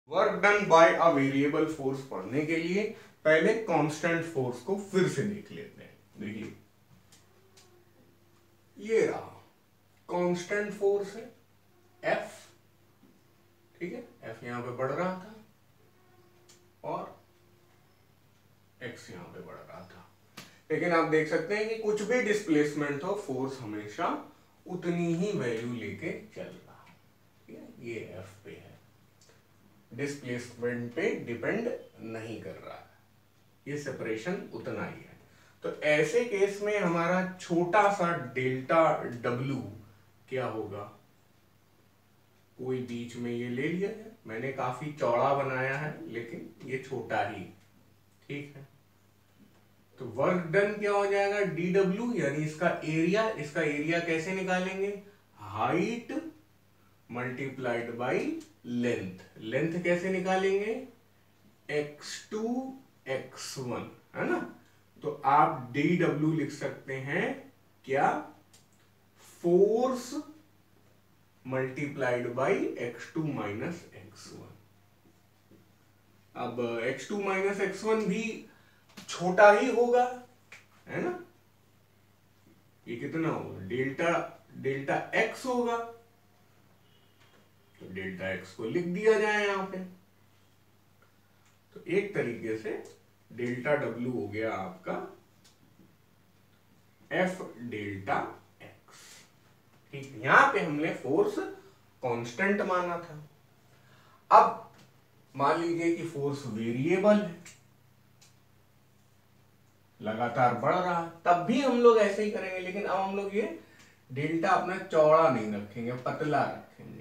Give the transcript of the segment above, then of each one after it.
Work done by a variable force पढ़ने के लिए पहले कांस्टेंट फोर्स को फिर से देख लेते हैं। देखिए ये रहा कांस्टेंट फोर्स है F, ठीक है, F यहां पे बढ़ रहा था और X यहां पे बढ़ रहा था, लेकिन आप देख सकते हैं कि कुछ भी डिस्प्लेसमेंट हो फोर्स हमेशा उतनी ही वैल्यू लेके चल रहा है, ठीक है। ये F पे है, डिस्प्लेसमेंट पे डिपेंड नहीं कर रहा है, ये सेपरेशन उतना ही है। तो ऐसे केस में हमारा छोटा सा डेल्टा W क्या होगा, कोई बीच में ये ले लिया है, मैंने काफी चौड़ा बनाया है लेकिन ये छोटा ही, ठीक है। तो वर्क डन क्या हो जाएगा DW, यानी इसका एरिया कैसे निकालेंगे, height multiplied by length. Length कैसे निकालेंगे, x2 x1, है ना। तो आप DW लिख सकते हैं क्या, force multiplied by x2 minus x1। अब x2 माइनस x1 भी छोटा ही होगा, है ना। ये कितना होगा, डेल्टा x होगा, तो डेल्टा x को लिख दिया जाए यहां पे। तो एक तरीके से डेल्टा W हो गया आपका F डेल्टा x, ठीक। यहां पे हमने फोर्स कांस्टेंट माना था। अब मान लीजिए कि फोर्स वेरिएबल है, लगातार बढ़ रहा है, तब भी हम लोग ऐसे ही करेंगे, लेकिन अब हम लोग ये डेल्टा अपना चौड़ा नहीं रखेंगे, पतला रखेंगे।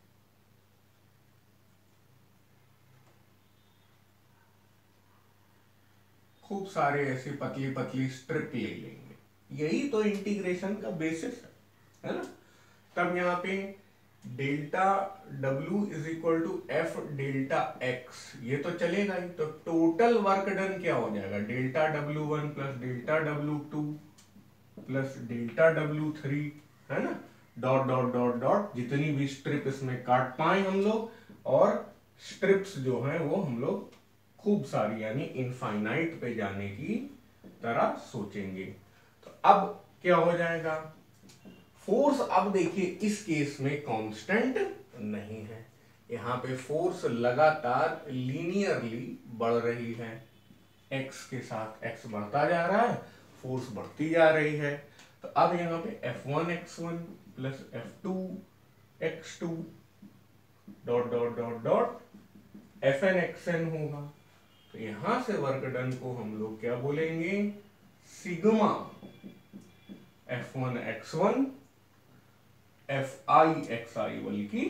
खूब सारे ऐसे पतली पतली स्ट्रिप ले लेंगे, यही तो इंटीग्रेशन का बेसिस है ना। तब यहां पे delta W is equal to F delta X, ये तो चलेगा ही। तो टोटल वर्क डन क्या हो जाएगा, delta W1 plus delta W2 plus delta W3, है ना, डॉट डॉट डॉट डॉट, जितनी भी स्ट्रिप इसमें काट पाए हम लोग, और स्ट्रिप्स जो हैं वो हम लोग खूब सारी यानी इनफाइनाइट पे जाने की तरह सोचेंगे। तो अब क्या हो जाएगा, फोर्स अब देखिए इस केस में कांस्टेंट नहीं है, यहां पे फोर्स लगातार लीनियरली बढ़ रही है, x के साथ x बढ़ता जा रहा है, फोर्स बढ़ती जा रही है। तो अब यहां पे F1 x1 plus F2 x2 dot dot dot dot Fn xn होगा। तो यहां से वर्क डन को हम लोग क्या बोलेंगे, sigma F1 x1 Fi xi बल्कि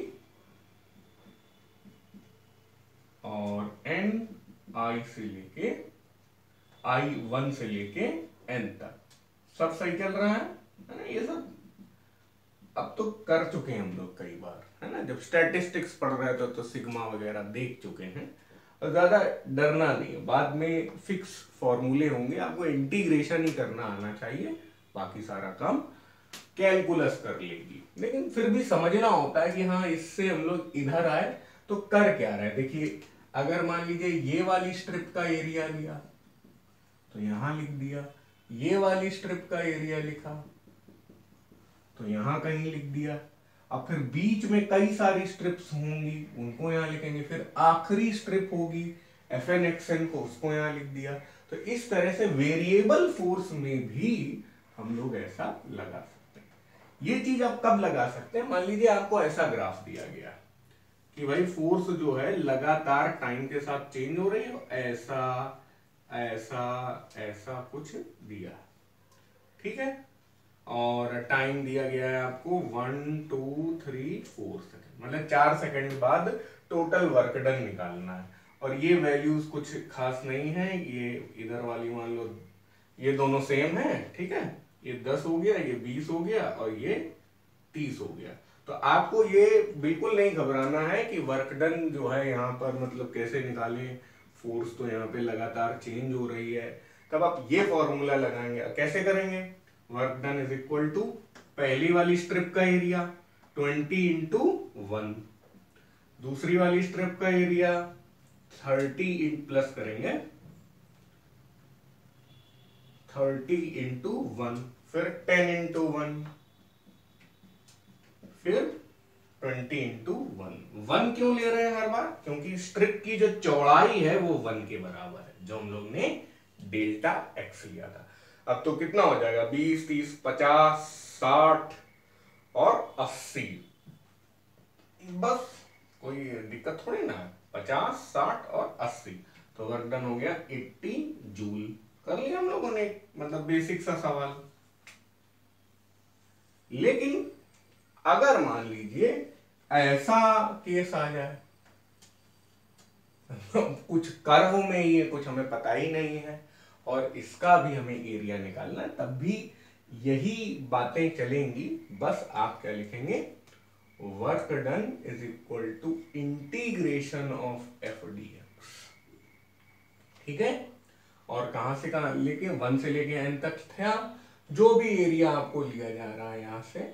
और n i से लेके i1 से लेके n तक सब सही चल रहा है ना। ये सब अब तो कर चुके हैं हम लोग कई बार, है ना, जब स्टैटिस्टिक्स पढ़ रहे थे तो सिग्मा वगैरह देख चुके हैं, और ज्यादा डरना नहीं है, बाद में फिक्स फॉर्मूले होंगे, आपको इंटीग्रेशन ही करना आना चाहिए, बाकी सारा काम कैलकुलस कर लेगी। लेकिन फिर भी समझना होता है कि हाँ इससे हम लोग इधर आए तो कर क्या रहे। देखिए अगर मान लीजिए ये वाली स्ट्रिप का एरिया लिया तो यहां लिख दिया, ये वाली स्ट्रिप का एरिया लिखा तो यहां कहीं लिख दिया, अब फिर बीच में कई सारी स्ट्रिप्स होंगी उनको यहां लिखेंगे, फिर आखिरी स्ट्रिप होगी Fn xn को, उसको यहां लिख दिया। तो इस तरह से वेरिएबल फोर्स में भी हम लोग ऐसा लगा सकते हैं। ये चीज आप कब लगा सकते हैं, मान लीजिए आपको ऐसा ग्राफ दिया गया कि भाई फोर्स जो है लगातार टाइम के साथ चेंज हो रही है, ऐसा ऐसा ऐसा कुछ दिया, ठीक है, और टाइम दिया गया है आपको 1 2 3 4 सेकंड, मतलब 4 सेकंड बाद टोटल वर्क डन निकालना है। और ये वैल्यूज कुछ खास नहीं है, ये इधर वाली मान लो ये दोनों सेम है, ठीक है, ये 10 हो गया, ये 20 हो गया और ये 30 हो गया। तो आपको ये बिल्कुल नहीं घबराना है कि वर्क डन जो है यहाँ पर मतलब कैसे निकालें, फोर्स तो यहाँ पे लगातार चेंज हो रही है। तब आप ये फॉर्मूला लगाएंगे, कैसे करेंगे, work done is equal to पहली वाली स्ट्रिप का एरिया 20 इंटू 1, दूसरी वाली स्ट्रिप का एरिया 30 प्लस करेंगे 30 इंटू 1, फिर 10 इंटू 1, फिर 20 इंटू 1 क्यों ले रहे हैं हर बार? क्योंकि स्ट्रिप की जो चौड़ाई है वो 1 के बराबर है, जो हम लोग ने डेल्टा एक्स लिया था। अब तो कितना हो जाएगा? 20, 30, 50, 60 और 80। बस कोई दिक्कत थोड़ी ना है। 50, 60 और 80, तो वर्क डन हो गया 80 जूल। कर लिया हम लोगों ने, मतलब बेसिक सा सवाल। लेकिन अगर मान लीजिए ऐसा केस आ जाए कुछ कर्व में ही है, कुछ हमें पता ही नहीं है और इसका भी हमें एरिया निकालना है, तब भी यही बातें चलेंगी। बस आप क्या लिखेंगे? Work done is equal to integration of F D X. ठीक है? और कहां से कहां लेके 1 से लेके n तक था, जो भी एरिया आपको लिया जा रहा है यहां से,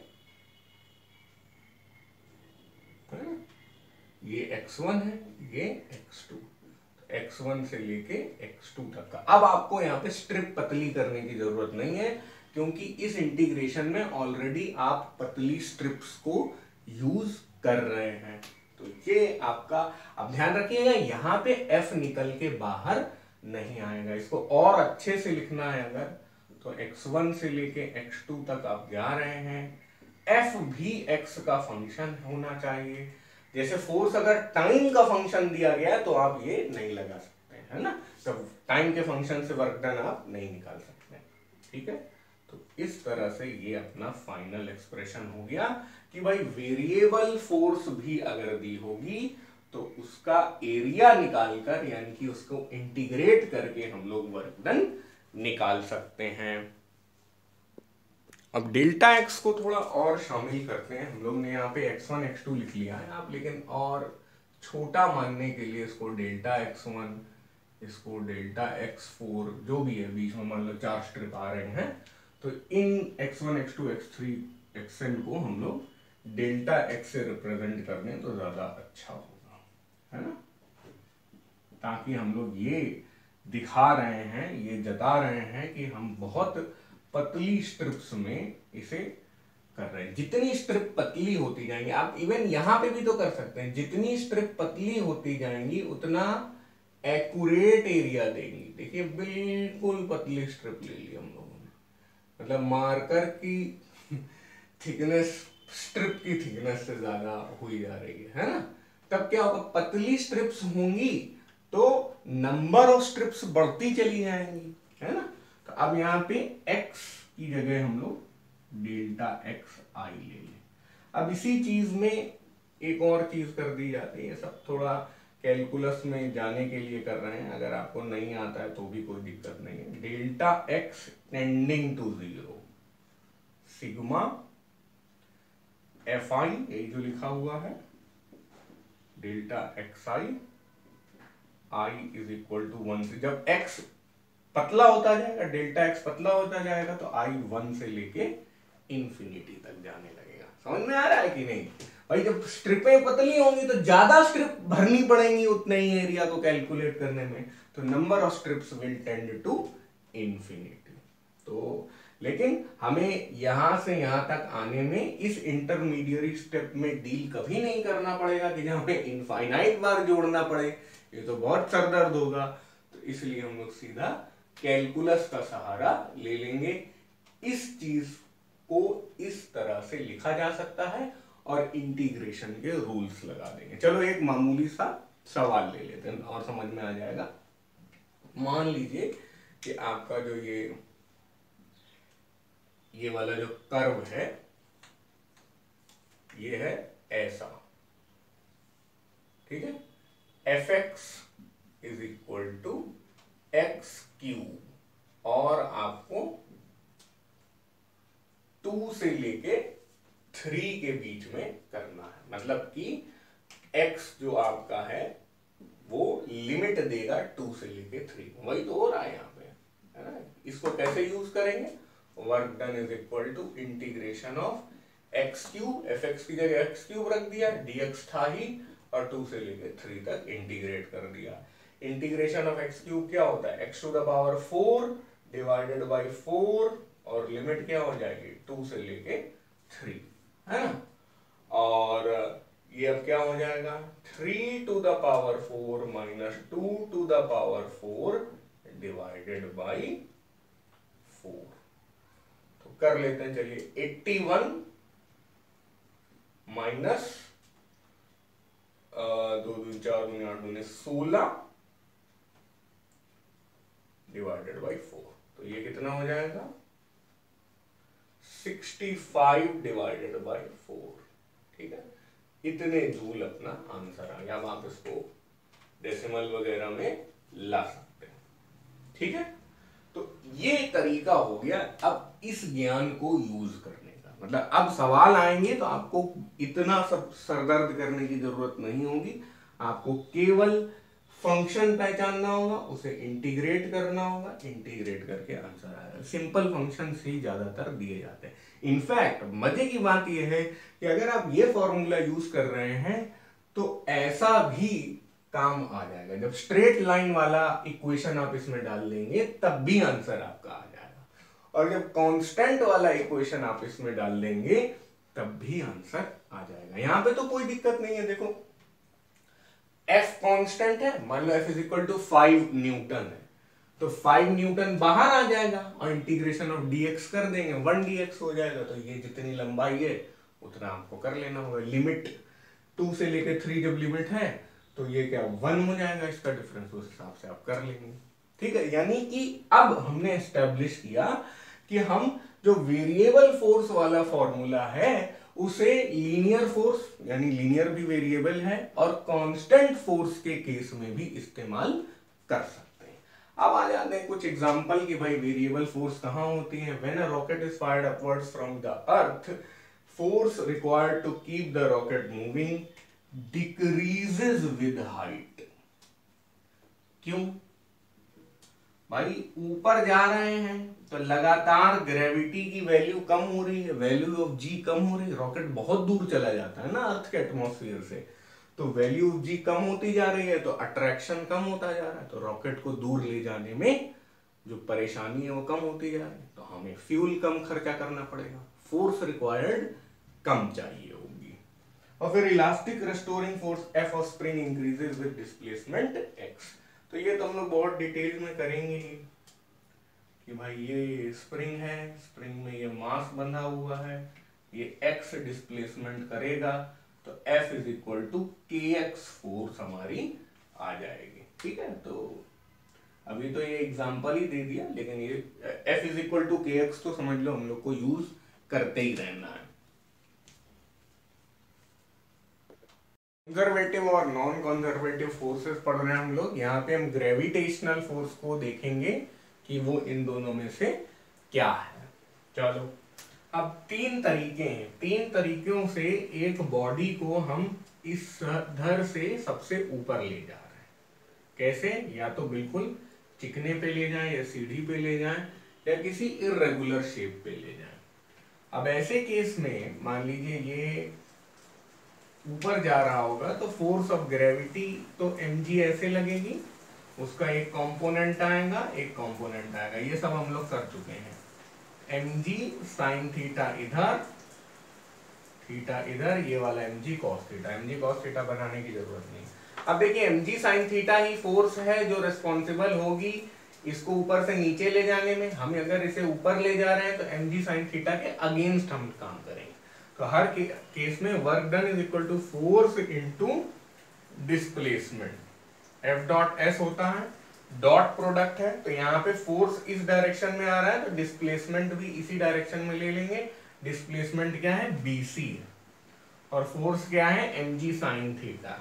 ये x1 है, ये x2, x1 से लेके x2 तक का। अब आपको यहाँ पे स्ट्रिप पतली करने की जरूरत नहीं है, क्योंकि इस इंटीग्रेशन में ऑलरेडी आप पतली स्ट्रिप्स को यूज कर रहे हैं। तो ये आपका, अब ध्यान रखिएगा यहां पे f निकल के बाहर नहीं आएगा। इसको और अच्छे से लिखना है अगर, तो x1 से लेके x2 तक आप जा रहे हैं, f भी x का फंक्शन होना चाहिए। जैसे फोर्स अगर टाइम का फंक्शन दिया गया है तो आप ये नहीं लगा सकते, है ना? तो टाइम के फंक्शन से वर्क डन आप नहीं निकाल सकते। ठीक है? तो इस तरह से ये अपना फाइनल एक्सप्रेशन हो गया कि भाई वेरिएबल फोर्स भी अगर दी होगी तो उसका एरिया निकालकर, यानी कि उसको इंटीग्रेट करके हम लोग वर्क डन निकाल सकते हैं। अब डेल्टा एक्स को थोड़ा और शामिल करते हैं। हम लोग ने यहाँ पे x1 x2 लिख लिया है आप, लेकिन और छोटा मानने के लिए इसको डेल्टा x1, इसको डेल्टा x4, जो भी है बीच में मान लो 4 स्ट्रिप आ रहे हैं, तो इन x1 x2 x3 xn को हम लोग डेल्टा x से रिप्रेजेंट कर दें तो ज्यादा अच्छा होगा, है ना? ताकि हम लोग ये दिखा रहे हैं, ये जता रहे हैं कि हम बहुत पतली स्ट्रिप्स में इसे कर रहे हैं। जितनी स्ट्रिप पतली होती जाएंगी, आप इवन यहां पे भी तो कर सकते हैं, जितनी स्ट्रिप पतली होती जाएंगी उतना एक्यूरेट एरिया देंगी। देखिए बिल्कुल पतली स्ट्रिप ले ली हम लोगों ने, मतलब मार्कर की थिकनेस स्ट्रिप की थिकनेस से ज्यादा हुई जा रही है ना? तब क्या होगा? पतली स्ट्रिप्स होंगी तो नंबर ऑफ स्ट्रिप्स बढ़ती चली जाएंगी, है ना? तो अब यहां पे x की जगह हम लोग डेल्टा एक्स आई ले लें। अब इसी चीज में एक और चीज कर दी जाती है, सब थोड़ा कैलकुलस में जाने के लिए कर रहे हैं, अगर आपको नहीं आता है तो भी कोई दिक्कत नहीं है। Delta X tending to 0 sigma F I, यही जो लिखा हुआ है, delta X I I is equal to 1 से, जब x पतला होता जाएगा, डेल्टा एक्स पतला होता जाएगा तो आई 1 से लेके इंफिनिटी तक जाने लगेगा। समझ में आ रहा है कि नहीं भाई? जब स्ट्रिपें पतली होंगी तो ज्यादा स्ट्रिप भरनी पड़ेंगी उतने ही एरिया को कैलकुलेट करने में, तो number of strips will tend to infinity. तो लेकिन हमें यहां से यहां तक आने में इस इंटरमीडिएट स्टेप में डील कभी नहीं करना पड़ेगा कि जब हमें इनफाइनाइट बार जोड़ना पड़े, ये तो बहुत सरदर्द होगा। तो इसलिए हम लोग सीधा कैलकुलस का सहारा ले लेंगे। इस चीज को इस तरह से लिखा जा सकता है और इंटीग्रेशन के रूल्स लगा देंगे। चलो एक मामूली सा सवाल ले लेते हैं और समझ में आ जाएगा। मान लीजिए कि आपका जो ये वाला जो कर्व है ये है ऐसा, ठीक है? F X is equal to X cube और आपको 2 से लेके 3 के बीच में करना है। मतलब कि x जो आपका है वो लिमिट देगा 2 से लेके 3, वही तो हो रहा है यहाँ पे, है ना? इसको कैसे यूज करेंगे? Work done is equal to integration of X cube, F X की जगह एक्स क्यूब रख दिया, dx था ही, और 2 से लेके 3 तक इंटीग्रेट कर दिया। इंटीग्रेशन ऑफ एक्स क्यूब क्या होता है, X to the power 4 divided by 4 और लिमिट क्या हो जाएगी 2 से लेके 3, है ना। और ये अब क्या हो जाएगा 3 to the power 4 minus 2 to the power 4 divided by 4। तो कर लेते हैं, चलिए 81 माइनस 2 2 4 2 8 2 16 डिवाइडेड बाई 4। तो ये कितना हो जाएगा 65 डिवाइडेड बाई 4, ठीक है। इतने जूल अपना आंसर आ गया। अब आप इसको डेसिमल वगैरह में ला सकते हैं, ठीक है। तो ये तरीका हो गया अब इस ज्ञान को यूज करने का। मतलब अब सवाल आएंगे तो आपको इतना सब सरदर्द करने की जरूरत नहीं होगी, आपको केवल फंक्शन पहचानना होगा, उसे इंटीग्रेट करना होगा, इंटीग्रेट करके आंसर आएगा। सिंपल फंक्शन ही ज्यादातर दिए जाते हैं। इनफैक्ट मजे की बात यह है कि अगर आप ये फॉर्मूला यूज कर रहे हैं तो ऐसा भी काम आ जाएगा, जब स्ट्रेट लाइन वाला इक्वेशन आप इसमें डाल देंगे तब भी आंसर आपका आ जाएगा, और जब कांस्टेंट वाला इक्वेशन आप इसमें डाल देंगे तब भी आंसर आ जाएगा। यहां पे तो कोई दिक्कत नहीं है। देखो f कांस्टेंट है, मान लो f is equal to 5 newton है, तो 5 न्यूटन बाहर आ जाएगा और इंटीग्रेशन ऑफ dx कर देंगे, 1 dx हो जाएगा। तो ये जितनी लंबाई है उतना आपको कर लेना होगा। लिमिट 2 से लेके 3 जब लिमिट है तो ये क्या 1 हो जाएगा, इसका डिफरेंस उस हिसाब से आप कर लेंगे, ठीक है। यानी कि अब हमने एस्टेब्लिश किया कि हम जो वेरिएबल फोर्स वाला फॉर्मूला है उसे लीनियर फोर्स यानी लीनियर भी वेरिएबल है और कांस्टेंट फोर्स के केस में भी इस्तेमाल कर सकते हैं। अब आ जाते हैं कुछ एग्जांपल कि भाई वेरिएबल फोर्स कहां होती है। When a rocket is fired upwards from the earth, force required to keep the rocket moving decreases with height. क्यों भाई, ऊपर जा रहे हैं तो लगातार ग्रेविटी की वैल्यू कम हो रही है, वैल्यू ऑफ जी कम हो रही है। रॉकेट बहुत दूर चला जाता है ना अर्थ के एटमॉस्फेयर से, तो वैल्यू ऑफ जी कम होती जा रही है तो अट्रैक्शन कम होता जा रहा है, तो रॉकेट को दूर ले जाने में जो परेशानी है वो कम होती जा रही है। तो हमें फ्यूल कम खर्चा करना पड़ेगा, फोर्स रिक्वायर्ड कम चाहिए होगी। और फिर elastic restoring force F of spring increases with displacement X. तो ये तो हम लोग बहुत डिटेल में करेंगे ही कि भाई ये स्प्रिंग है, स्प्रिंग में ये मास बंधा हुआ है, ये एक्स डिस्प्लेसमेंट करेगा तो F is equal to kx force हमारी आ जाएगी, ठीक है। तो अभी तो ये एग्जांपल ही दे दिया, लेकिन ये F is equal to kx तो समझ लो हम लोग को यूज करते ही रहना है। कंजर्वेटिव और नॉन कंजर्वेटिव फोर्सेस पढ़ रहे हैं हम लोग। यहाँ पे हम ग्रेविटेशनल फोर्स को देखेंगे कि वो इन दोनों में से क्या है। चलो अब 3 तरीके हैं, 3 तरीकों से एक बॉडी को हम इस धर से सबसे ऊपर ले जा रहे हैं। कैसे, या तो बिल्कुल चिकने पे ले जाएं या सीढ़ी पे ले जाएं या किसी इर्रेगुलर शेप पे ले जाएं। अब ऐसे केस में मान लीजिए ये ऊपर जा रहा होगा तो फोर्स ऑफ ग्रेविटी तो mg ऐसे लगेगी, उसका एक कंपोनेंट आएगा, एक कंपोनेंट आएगा, ये सब हम लोग कर चुके हैं। mg साइन थीटा इधर, थीटा इधर, ये वाला mg cos theta. mg cos theta बनाने की जरूरत नहीं। अब देखिए mg साइन थीटा ही फोर्स है जो रिस्पॉन्सिबल होगी इसको ऊपर से नीचे ले जाने में। हम अगर इसे ऊपर ले जा रहे हैं तो mg साइन थीटा के अगेंस्ट हम काम करेंगे। तो हर केस में work done is equal to force into displacement. F dot S होता है, डॉट प्रोडक्ट है, तो यहाँ पे फोर्स इस डायरेक्शन में आ रहा है तो डिस्प्लेसमेंट भी इसी डायरेक्शन में ले लेंगे। डिस्प्लेसमेंट क्या है, BC, और फोर्स क्या है, mg साइन थीटा,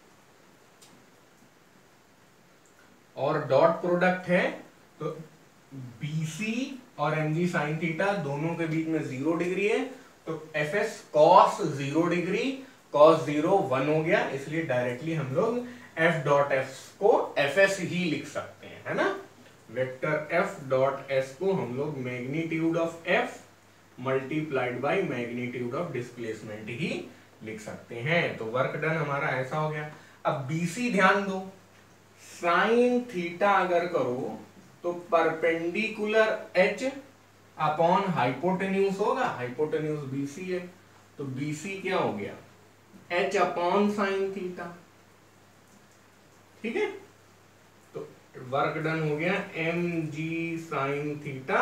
और डॉट प्रोडक्ट है तो BC और mg साइन थीटा दोनों के बीच में 0 डिग्री है, तो fs cos 0 डिग्री, cos 0 1 हो गया, इसलिए डायरेक्टली हम लोग f डॉट s को fs ही लिख सकते हैं, है ना। वेक्टर f डॉट s को हम लोग magnitude of f multiplied by magnitude of displacement ही लिख सकते हैं। तो वर्क डन हमारा ऐसा हो गया। अब बीसी ध्यान दो, साइन थीटा अगर करो तो परपेंडिकुलर एच अपॉन हाइपोटेन्यूज होगा, हाइपोटेन्यूज बीसी है, तो बीसी क्या हो गया, एच अपॉन साइन थीटा। ठीक है, तो वर्क डन हो गया M G sine theta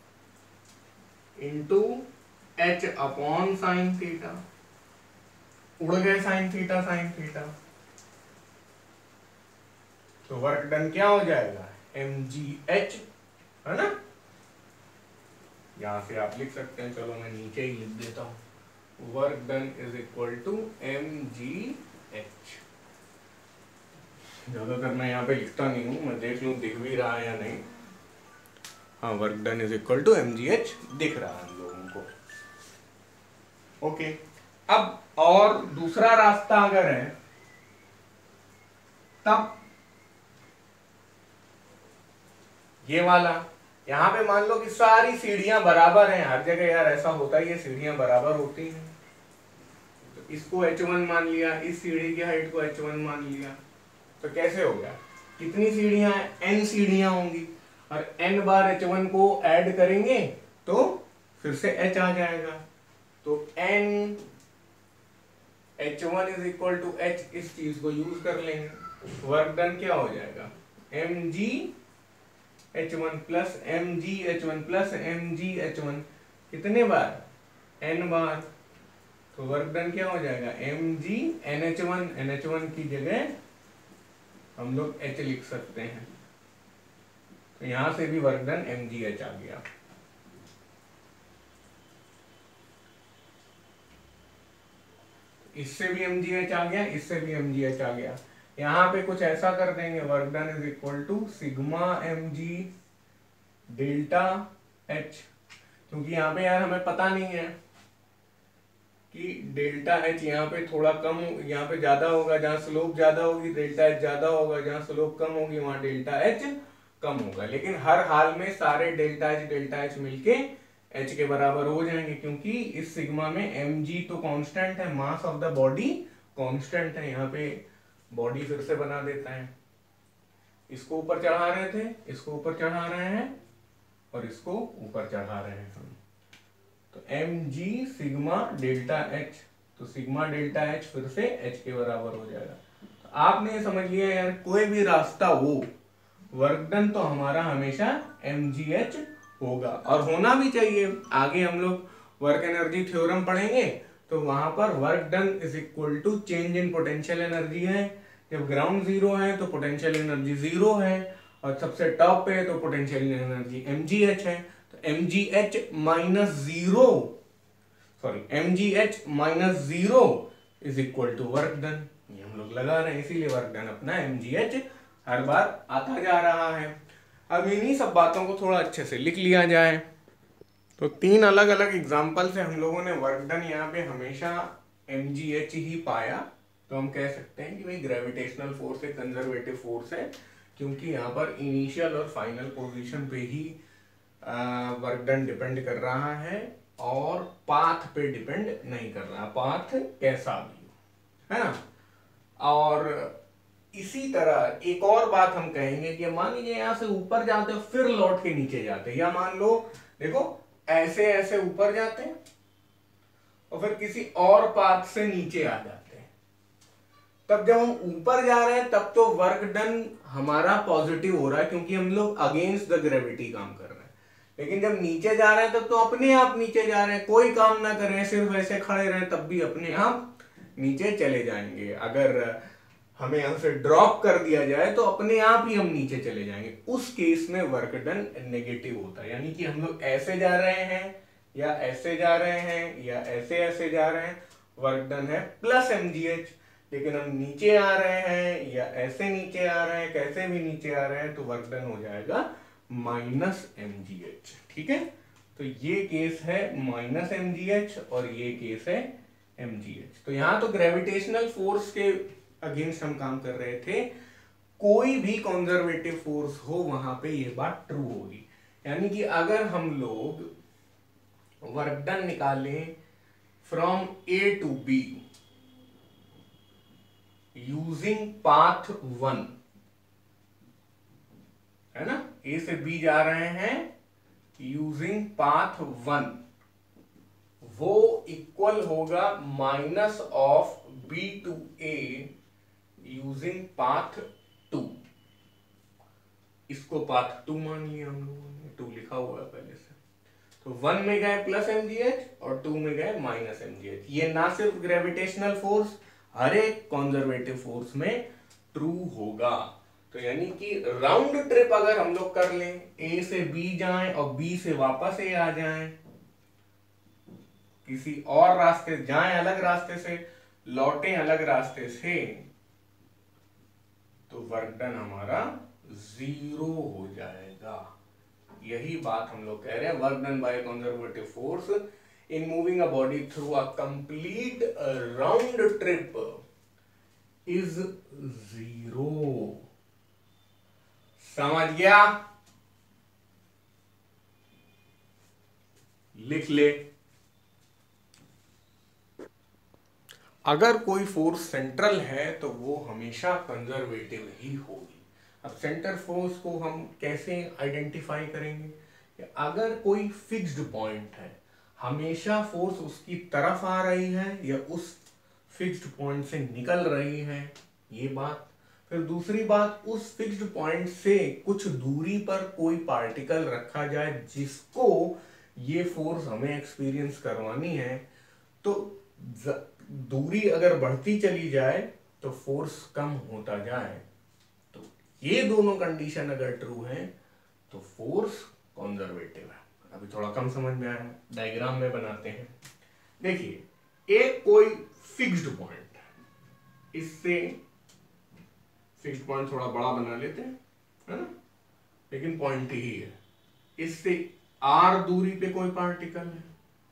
into H upon sine theta. उड़ गए साइन थीटा साइन थीटा, तो वर्क डन क्या हो जाएगा, एम जी एच, है ना। यहां से आप लिख सकते हैं, चलो मैं नीचे ही लिख देता हूं, work done is equal to M G H. ज्यादातर मैं यहाँ पे लिखता नहीं हूं, मैं देख लूं दिख भी रहा है या नहीं। हाँ, work done is equal to M G H दिख रहा है हम लोगों को। ओके, अब और दूसरा रास्ता अगर है तब ये वाला, यहां पे मान लो कि सारी सीढ़ियां बराबर हैं, हर जगह यार ऐसा होता ही है, सीढ़ियां बराबर होती हैं। तो इसको h1 मान लिया, इस सीढ़ी की हाइट को h1 मान लिया, तो कैसे हो गया, कितनी सीढ़ियां हैं, n सीढ़ियां होंगी, और n बार h1 को ऐड करेंगे तो फिर से h आ जाएगा। तो n h1 is equal to h, इस चीज को यूज कर लेंगे। वर्क डन क्या हो जाएगा, mg h1 plus mg h1 plus mg h1, कितने बार, n बार। तो वर्क डन क्या हो जाएगा, mg nh1, nh1 की जगह हम लोग h लिख सकते हैं, तो यहां से भी वर्क डन mgh आ गया। इससे भी mgh आ गया, इससे भी mgh आ गया। यहां पे कुछ ऐसा कर देंगे, work done is equal to sigma mg delta h, क्योंकि यहाँ पे यार हमें पता नहीं है कि डेल्टा h यहाँ पे थोड़ा कम, यहाँ पे ज्यादा होगा, जहां स्लोप ज्यादा होगी डेल्टा h ज्यादा होगा, जहां स्लोप कम होगी वहां डेल्टा h कम होगा। लेकिन हर हाल में सारे डेल्टा h मिलके h के बराबर हो जाएंगे, क्योंकि इस सिग्मा में mg तो कांस्टेंट है, mass of the body constant है। यहाँ पे बॉडी फिर से बना देता है, इसको ऊपर चढ़ा रहे थे, इसको ऊपर चढ़ा रहे हैं, और इसको ऊपर चढ़ा रहे हैं हम। तो mg सिग्मा डेल्टा h, तो सिग्मा डेल्टा h फिर से h के बराबर हो जाएगा। तो आपने समझ लिया यार, कोई भी रास्ता हो, वर्क डन तो हमारा हमेशा mgh होगा, और होना भी चाहिए। आगे हम लोग वर्क एनर्जी थ्योरम पढ़ेंगे, तो वहां पर work done is equal to change in potential energy है। जब ग्राउंड जीरो है तो पोटेंशियल एनर्जी जीरो है, और सबसे टॉप पे है तो पोटेंशियल एनर्जी mgh है। तो mgh minus zero, sorry mgh minus zero is equal to work done. ये हम लोग लगा रहे हैं, इसीलिए वर्क डन अपना mgh हर बार आता जा रहा है। अब इन्हीं सब बातों को थोड़ा अच्छे से लिख लिया जाए। तो तीन अलग अलग एग्जाम्पल से हम लोगों ने वर्क डन यहाँ पे हमेशा mgh ही पाया। तो हम कह सकते हैं कि भाई ग्रेविटेशनल फोर्स एक कंजर्वेटिव फोर्स है, क्योंकि यहाँ पर इनिशियल और फाइनल पोजीशन पे ही वर्क डन डिपेंड कर रहा है, और पाथ पे डिपेंड नहीं कर रहा, पाथ कैसा भी हो, है ना। और इसी तरह एक और बात हम कहेंगे कि मान लीजिए यहां से ऊपर जाते हैं फिर लौट के नीचे जाते हैं, या मान लो देखो ऐसे ऐसे ऊपर जाते हैं और फिर किसी और पाथ से नीचे आ जाते हैं, तब जब हम ऊपर जा रहे हैं तब तो वर्क डन हमारा पॉजिटिव हो रहा है, क्योंकि हम लोग अगेंस्ट द ग्रेविटी काम कर रहे हैं। लेकिन जब नीचे जा रहे हैं तब तो अपने आप नीचे जा रहे हैं, कोई काम ना करें, सिर्फ ऐसे खड़े रहें, तब भी अपने आप नीचे चले जाएंगे। अगर हमें यहां से ड्रॉप कर दिया जाए तो अपने आप ही हम नीचे चले जाएंगे। उस केस में वर्क डन नेगेटिव होता है, यानी कि हम लोग ऐसे जा रहे हैं या ऐसे जा रहे हैं या ऐसे ऐसे जा रहे हैं, वर्क डन है प्लस mgh। लेकिन हम नीचे आ रहे हैं या ऐसे नीचे आ रहे हैं, कैसे भी नीचे आ रहे हैं, तो वर्क डन हो जाएगा माइनस mgh। ठीक है, तो ये केस है माइनस mgh और ये केस है mgh। तो यहां तो ग्रेविटेशनल फोर्स के अगेंस्ट हम काम कर रहे थे, कोई भी कंजर्वेटिव फोर्स हो वहां पे ये बात ट्रू होगी। यानी कि अगर हम लोग वर्क डन निकालें from A to B, using path 1, है ना, ए से बी जा रहे हैं यूजिंग पाथ 1, वो इक्वल होगा minus of B to A using path 2। इसको पाथ 2 मान लिया हम लोगों ने, 2 लिखा हुआ है पहले से। तो 1 में गए प्लस mgh और 2 में गए माइनस mgh। ये ना सिर्फ ग्रेविटेशनल फोर्स, हर एक कंजर्वेटिव फोर्स में ट्रू होगा। तो यानी कि राउंड ट्रिप अगर हम लोग कर लें, ए से बी जाएं और बी से वापस ए आ जाएं, किसी और रास्ते जाएं, अलग रास्ते से लौटें अलग रास्ते से, तो वर्क डन हमारा 0 हो जाएगा। यही बात हम लोग कह रहे हैं, work done by conservative force in moving a body through a complete round trip is 0। समझ गया? लिख ले। अगर कोई फोर्स सेंट्रल है तो वो हमेशा कंजर्वेटिव ही होगी। अब सेंटर फोर्स को हम कैसे आइडेंटिफाई करेंगे? अगर कोई फिक्स्ड पॉइंट है, हमेशा फोर्स उसकी तरफ आ रही है या उस फिक्स्ड पॉइंट से निकल रही है, ये बात। फिर दूसरी बात, उस फिक्स्ड पॉइंट से कुछ दूरी पर कोई पार्टिकल रखा जाए जिसको ये फोर्स हमें एक्सपीरियंस करवानी है, तो दूरी अगर बढ़ती चली जाए तो फोर्स कम होता जाए। तो ये दोनों कंडीशन अगर ट्रू है तो फोर्स कंजर्वेटिव है। अभी थोड़ा कम समझ में आया है, डायग्राम में बनाते हैं। देखिए, एक कोई फिक्स्ड पॉइंट है, इससे फिक्स्ड पॉइंट थोड़ा बड़ा बना लेते हैं, है ना, लेकिन पॉइंट ही है। इससे r दूरी पे कोई पार्टिकल है,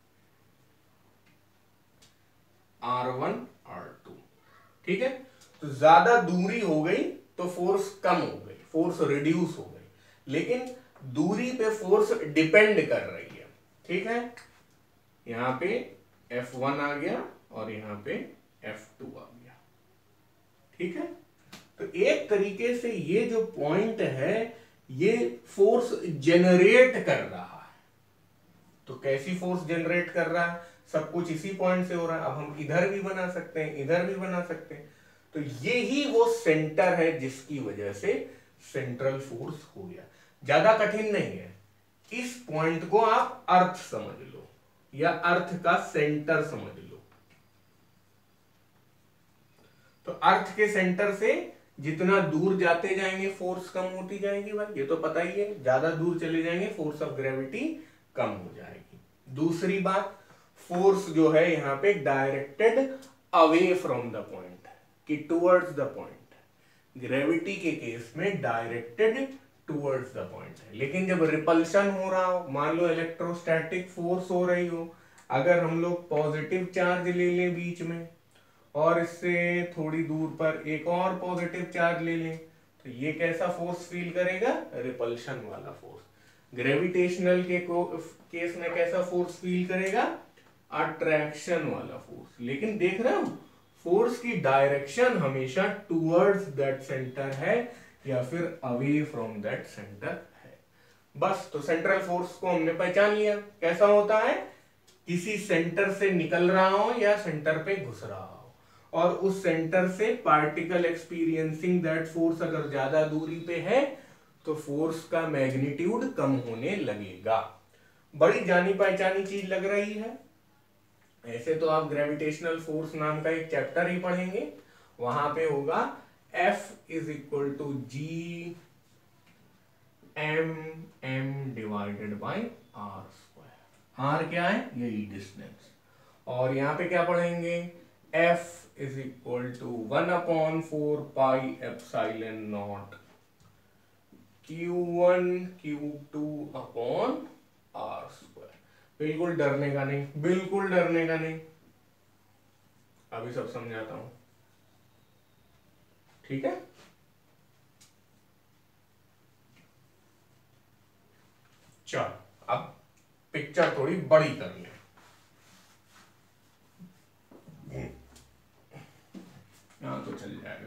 r1 r2, ठीक है। तो ज्यादा दूरी हो गई तो फोर्स कम हो गई, फोर्स रिड्यूस हो गई, लेकिन दूरी पे फोर्स डिपेंड कर रही है, ठीक है। यहां पे F1 आ गया और यहां पे F2 आ गया, ठीक है। तो एक तरीके से ये जो पॉइंट है ये फोर्स जेनरेट कर रहा है। तो कैसी फोर्स जनरेट कर रहा है? सब कुछ इसी पॉइंट से हो रहा है। अब हम इधर भी बना सकते हैं, इधर भी बना सकते हैं। तो ये ही वो सेंटर है जिसकी वजह से सेंट्रल फोर्स हो गया। ज्यादा कठिन नहीं है, इस पॉइंट को आप अर्थ समझ लो या अर्थ का सेंटर समझ लो। तो अर्थ के सेंटर से जितना दूर जाते जाएंगे फोर्स कम होती जाएगी भाई, ये तो पता ही है। ज्यादा दूर चले जाएंगे फोर्स ऑफ ग्रेविटी कम हो जाएगी। दूसरी बात, फोर्स जो है यहां पे directed away from the point कि टुवर्ड्स द पॉइंट। ग्रेविटी के केस में डायरेक्टेड टुवर्ड्स द पॉइंट है, लेकिन जब रिपल्शन हो रहा हो, मान लो इलेक्ट्रोस्टैटिक फोर्स हो रही हो, अगर हम लोग पॉजिटिव चार्ज ले लें बीच में और इससे थोड़ी दूर पर एक और पॉजिटिव चार्ज ले लें, तो ये कैसा फोर्स फील करेगा? रिपल्शन वाला फोर्स। ग्रेविटेशनल के केस में कैसा फोर्स फील करेगा? अट्रैक्शन वाला फोर्स। लेकिन देख रहे हो, फोर्स की डायरेक्शन हमेशा टुवर्ड्स दैट सेंटर है या फिर अवे फ्रॉम दैट सेंटर है। बस, तो सेंट्रल फोर्स को हमने पहचान लिया कैसा होता है, किसी सेंटर से निकल रहा हो या सेंटर पे घुस रहा हो, और उस सेंटर से पार्टिकल एक्सपीरियंसिंग दैट फोर्स अगर ज्यादा दूरी पे है तो फोर्स का मैग्नीट्यूड कम होने लगेगा। बड़ी जानी पहचानी चीज लग रही है। ऐसे तो आप ग्रेविटेशनल फोर्स नाम का एक चैप्टर ही पढ़ेंगे, वहां पे होगा F is equal to G M divided by R square. R क्या है? यही डिस्टेंस। और यहां पे क्या पढ़ेंगे? F is equal to 1/4 pi epsilon naught Q1 Q2 upon R square. बिल्कुल डरने का नहीं, बिल्कुल डरने का नहीं, अभी सब समझाता हूं, ठीक है। चल, अब पिक्चर थोड़ी बड़ी कर ले, यहां तो चल जाएगा।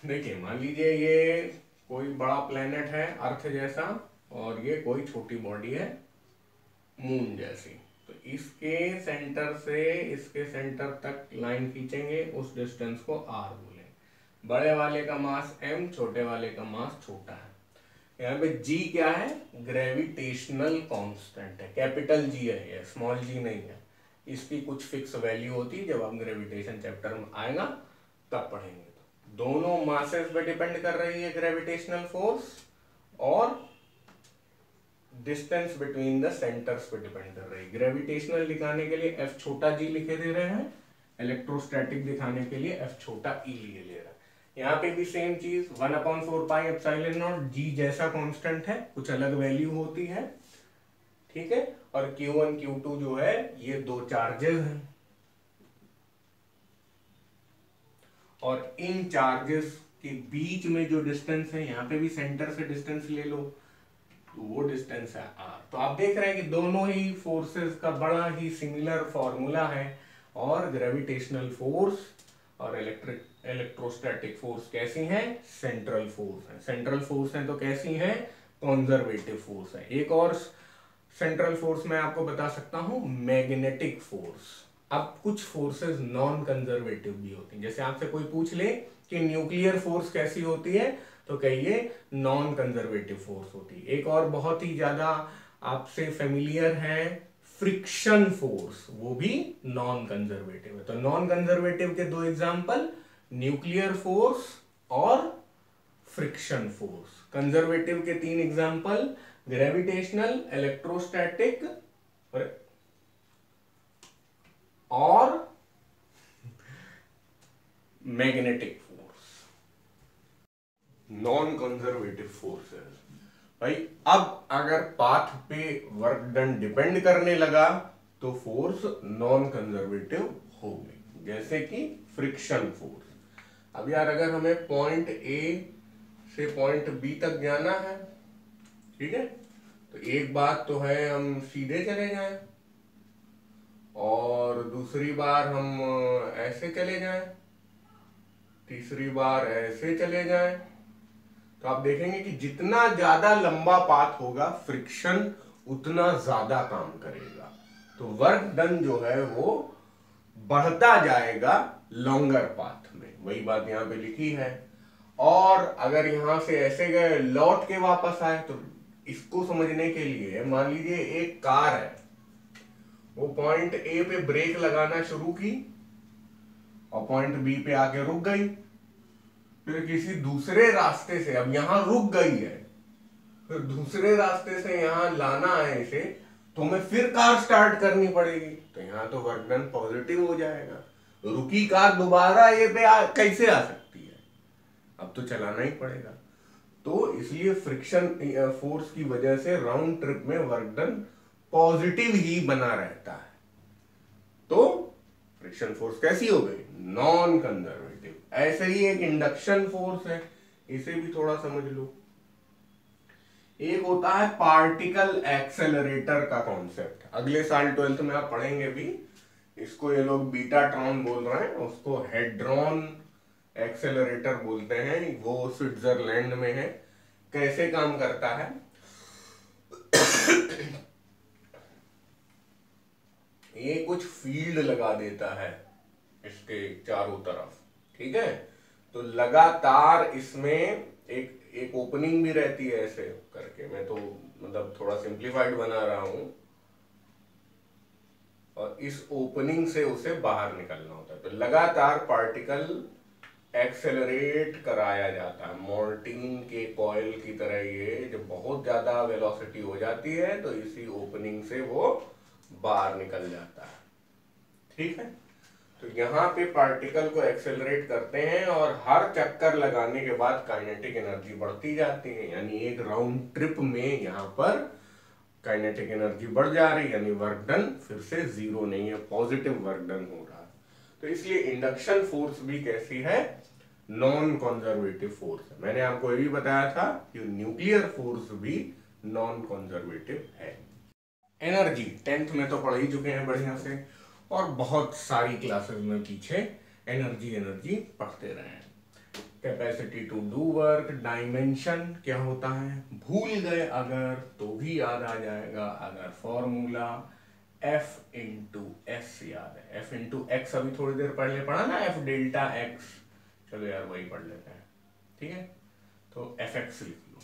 देखिए मान लीजिए ये कोई बड़ा प्लेनेट है अर्थ जैसा, और ये कोई छोटी बॉडी है मून जैसी। तो इसके सेंटर से इसके सेंटर तक लाइन खींचेंगे, उस डिस्टेंस को आर बोलेंगे। बड़े वाले का मास m, छोटे वाले का मास छोटा है। यहाँ पे g क्या है? ग्रेविटेशनल कांस्टेंट है, कैपिटल G है ये, स्मॉल g नहीं है। इसकी कुछ फिक्स वैल्यू होती है, जब हम ग्रेविटेशन चैप्टर में आएगा तब पढ़ेंगे। तो दोनों मासेस पे डिपेंड कर रही है ग्रेविटेशनल फोर्स, और डिस्टेंस बिटवीन द सेंटर्स पे डिपेंड कर रही है। ग्रेविटेशनल दिखाने के लिए F छोटा g लिखे दे रहे हैं, इलेक्ट्रोस्टैटिक दिखाने के लिए F छोटा e लिए ले रहा है। यहाँ पे भी सेम चीज 1/4 पाई एप्सिलॉन नॉट, g जैसा कांस्टेंट है, कुछ अलग वैल्यू होती है, ठीक है। और Q1 Q2 जो है ये दो चार्जेस हैं, और इन चार्जेस के बीच में जो डिस्टेंस है, यहाँ पे भी सेंटर से डिस्टेंस ले लो तो वो डिस्टेंस है r। तो आप देख रहे हैं कि दोनों ही फोर्सेस का बड़ा ही सिमिलर फॉर्मूला है, और ग्रेविटेशनल फोर्स और इलेक्ट्रोस्टैटिक फोर्स कैसी हैं? सेंट्रल फोर्स है। सेंट्रल फोर्स है तो कैसी हैं? कंजर्वेटिव फोर्स है। एक और सेंट्रल फोर्स मैं आपको बता सकता हूं, मैग्नेटिक फोर्स। अब कुछ फोर्सेस नॉन कंजर्वेटिव भी होती हैं, जैसे आपसे कोई पूछ ले कि न्यूक्लियर फोर्स कैसी होती है, तो कहिए नॉन कंजर्वेटिव फोर्स होती है। एक और बहुत ही ज्यादा आपसे फेमिलियर है, फ्रिक्शन फोर्स, वो भी नॉन कंजर्वेटिव है। तो नॉन कंजर्वेटिव के दो एग्जांपल, न्यूक्लियर फोर्स और फ्रिक्शन फोर्स। कंजर्वेटिव के तीन एग्जांपल, ग्रेविटेशनल, इलेक्ट्रोस्टैटिक और magnetic force. Non conservative forces. भाई अब अगर पाथ पे वर्क डन डिपेंड करने लगा तो फोर्स नॉन कंजर्वेटिव हो गई, जैसे कि फ्रिक्शन फोर्स। अब यार अगर हमें पॉइंट ए से पॉइंट बी तक जाना है, ठीक है, तो एक बात तो है हम सीधे चले जाएं, और दूसरी बार हम ऐसे चले जाएं, तीसरी बार ऐसे चले जाएं। तो आप देखेंगे कि जितना ज्यादा लंबा पाथ होगा, फ्रिक्शन उतना ज्यादा काम करेगा, तो वर्क डन जो है वो बढ़ता जाएगा लॉन्गर पाथ में। वही बात यहां पे लिखी है। और अगर यहां से ऐसे गए, लौट के वापस आए, तो इसको समझने के लिए मान लीजिए एक कार है, वो पॉइंट ए पे ब्रेक लगाना शुरू की और पॉइंट बी पे आके रुक गई, फिर किसी दूसरे रास्ते से अब यहां रुक गई है, फिर दूसरे रास्ते से यहां लाना है इसे, तो हमें फिर कार स्टार्ट करनी पड़ेगी। तो यहां तो वर्क डन पॉजिटिव हो जाएगा। रुकी कार दोबारा ए पे कैसे आ सकती है? अब तो चलाना ही पड़ेगा। तो इसलिए फ्रिक्शन फोर्स की वजह से राउंड ट्रिप में वर्क डन पॉजिटिव ही बना रहता है। तो फ्रिक्शन फोर्स कैसी हो गई? Non conservative. ऐसे ही एक इंडक्शन फोर्स है, इसे भी थोड़ा समझ लो। एक होता है पार्टिकल एक्सेलरेटर का कॉन्सेप्ट, अगले साल 12th में आप पढ़ेंगे भी इसको। ये लोग बीटाट्रॉन बोल रहे हैं, उसको हेड्रॉन एक्सेलरेटर बोलते हैं, वो स्विट्जरलैंड में है। कैसे काम करता है? ये कुछ फील्ड लगा देता है इसके चारों तरफ, ठीक है। तो लगातार इसमें एक ओपनिंग भी रहती है, ऐसे करके, मैं तो मतलब थोड़ा सिंप्लीफाइड बना रहा हूं, और इस ओपनिंग से उसे बाहर निकलना होता है। तो लगातार पार्टिकल एक्सेलरेट कराया जाता है, मोर्टीन के कॉइल की तरह। ये जब बहुत ज्यादा वेलोसिटी हो जाती है तो इसी ओपनिंग से वो बाहर निकल जाता है, ठीक है। तो यहाँ पे पार्टिकल को एक्सेलरेट करते हैं, और हर चक्कर लगाने के बाद काइनेटिक एनर्जी बढ़ती जाती है, यानी एक राउंड ट्रिप में यहाँ पर काइनेटिक एनर्जी बढ़ जा रही है, यानी वर्क डन फिर से जीरो नहीं है, पॉजिटिव वर्क डन हो रहा है। तो इसलिए इंडक्शन फोर्स भी कैसी है? नॉन कंजर्वेटिव फोर्स है। मैंने आपको ये भी बताया था कि न्यूक्लियर फोर्स भी नॉन कंजर्वेटिव है। एनर्जी 10th में तो पढ़ ही चुके हैं बढ़िया से, और बहुत सारी क्लासेस में पीछे एनर्जी पढ़ते रहे हैं। Capacity to do work, dimension क्या होता है, भूल गए अगर तो भी याद आ जाएगा, अगर फॉर्मूला F इंटू एस याद है, F इंटू एक्स अभी थोड़ी देर पहले पढ़ा ना, F डेल्टा एक्स, चलो यार वही पढ़ लेते हैं, ठीक है। तो एफ एक्स लिख लो,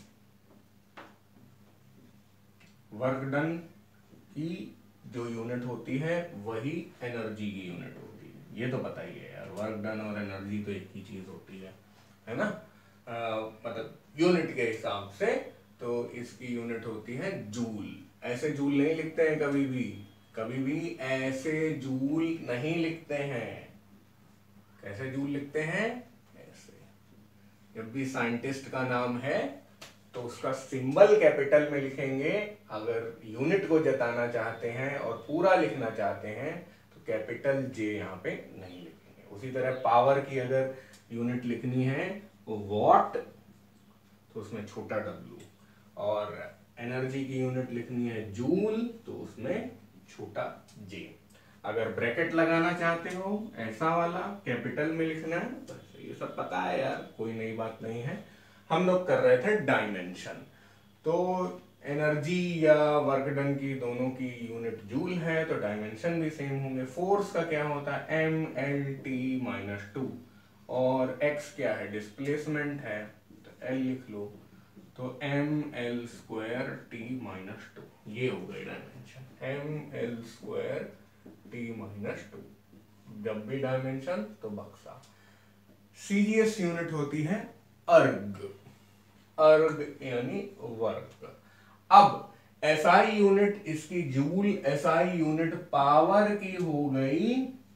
वर्क डन की जो यूनिट होती है वही एनर्जी की यूनिट होती है, ये तो पता ही है यार, वर्क डन और एनर्जी तो एक ही चीज होती है ना, मतलब यूनिट के हिसाब से तो इसकी यूनिट होती है जूल। ऐसे जूल नहीं लिखते हैं कभी भी ऐसे जूल नहीं लिखते हैं। कैसे जूल लिखते हैं? ऐसे। जब भी साइंटिस्ट का नाम है तो उसका सिंबल कैपिटल में लिखेंगे, अगर यूनिट को जताना चाहते हैं और पूरा लिखना चाहते हैं तो कैपिटल जे यहाँ पे नहीं लिखेंगे। उसी तरह पावर की अगर यूनिट लिखनी है वॉट तो उसमें छोटा w, और एनर्जी की यूनिट लिखनी है जूल तो उसमें छोटा j। अगर ब्रैकेट लगाना चाहते हो ऐसा वाला कैपिटल में लिखना है, तो ये सब पता है यार, कोई नई बात नहीं है। हम लोग कर रहे थे डायमेंशन, तो एनर्जी या वर्क डन की दोनों की यूनिट जूल है तो डायमेंशन भी सेम होंगे। फोर्स का क्या होता है? mlt-2, और x क्या है? डिस्प्लेसमेंट है, तो l लिख लो, तो ml² t-2, ये हो गई डायमेंशन, ml² t-2। जब भी डायमेंशन तो बक्सा। सीजीएस यूनिट होती है अर्ग, अर्ग यानी वर्क। अब एसआई यूनिट इसकी जूल, एसआई यूनिट पावर की हो गई